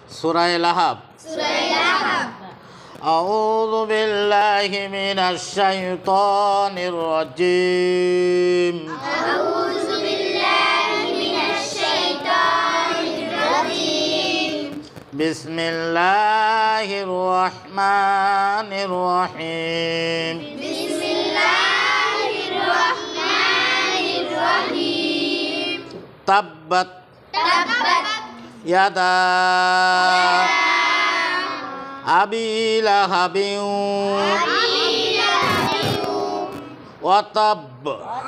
সূরা লাহাব। আউযু বিল্লাহি মিনাশ শাইতানির রাজীম। আউযু বিল্লাহি মিনাশ শাইতানির রাজীম। বিসমিল্লাহির রহমানির রহিম। বিসমিল্লাহির রহমানির রহিম। তাব্বাত তাব্বাত ইয়াদা আবি লাহাবিন ওয়া তাব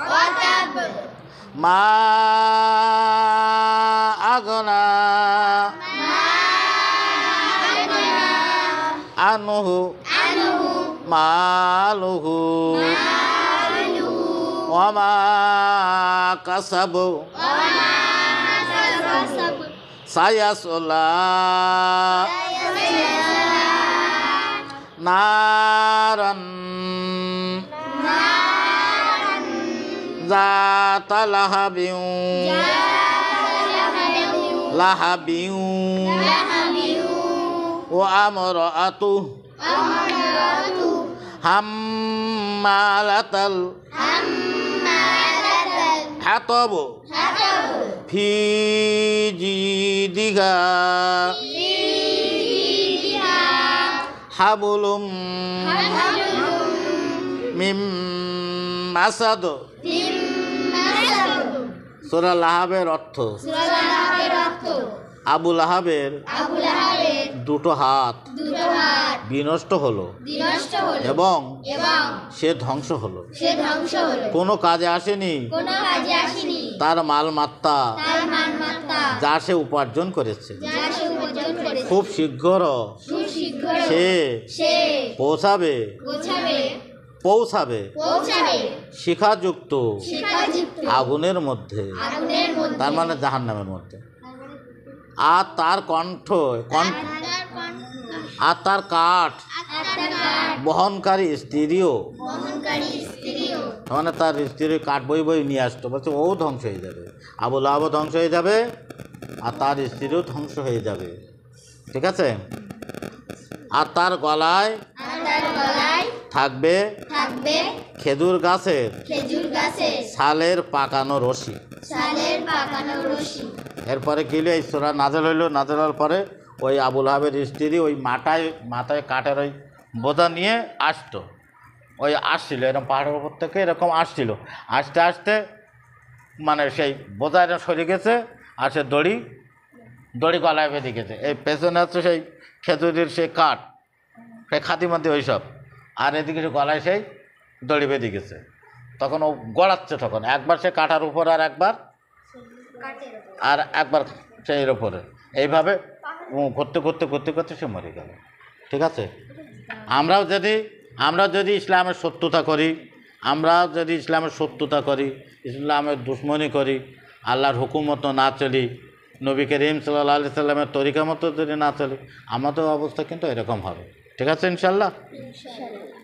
মা আগনা আনহু মালুহু ওয়া মা কাসাবু সায়াসলা নারান যাতা লাহাবিন ওয়া আমরাতু হাম্মালাতাল হাতাব ফি জিদিহা হাবলুম মিম মাসাদ। সূরা লাহাবের অর্থ, আবু লাহাবের দুটো হাত বিনষ্ট হলো এবং সে ধ্বংস হলো। কোনো কাজে আসেনি তার মালমাত্তা যা সে উপার্জন করেছে। খুব শীঘ্র সে পৌঁছাবে শিখাযুক্ত আগুনের মধ্যে, তার মানে জাহান্নামের মধ্যে। আর তার আর তার কাঠ বহনকারী স্ত্রীও, মানে তার স্ত্রী কাঠ বই বই নিয়ে আসতো, বলছে ও ধ্বংস হয়ে যাবে, আবু লাহাবও ধ্বংস হয়ে যাবে আর তার স্ত্রীও ধ্বংস হয়ে যাবে। ঠিক আছে? আর তার গলায় থাকবে খেজুর গাছের ছালের পাকানো রশি। এরপরে কি হলো, এই সূরা নাযিল হইল। নাযিল হওয়ার পরে ওই আবু লাহাবের স্ত্রী ওই মাথায় কাঠের ওই বোঝা নিয়ে আসতো। ওই আসছিল এরকম পাহাড়ের উপর থেকে, এরকম আসছিল। আসতে আসতে মানে সেই বোঝা এরকম সরে গেছে আর সে দড়ি গলায় বেঁধে গেছে। এই পেছনে হচ্ছে সেই খেজুরের সেই কাঠ, সেই খাদিমাদি ওই সব, আর এদিকে সে গলায় সেই দড়ি বেঁধে গেছে। তখন ও গড়াচ্ছে, তখন একবার সে কাঠার উপর আর একবার সেই উপরে, এইভাবে করতে করতে করতে করতে সে মরে গেল। ঠিক আছে? আমরা যদি ইসলামের শত্রুতা করি, ইসলামের দুশ্মনী করি, আল্লাহর হুকুম মতো না চলি, নবী করিম সাল্লাল্লাহু আলাইহি সাল্লামের তরিকা মতো যদি না চলি, আমাদের অবস্থা কিন্তু এরকম হবে। ঠিক আছে ইনশাআল্লাহ?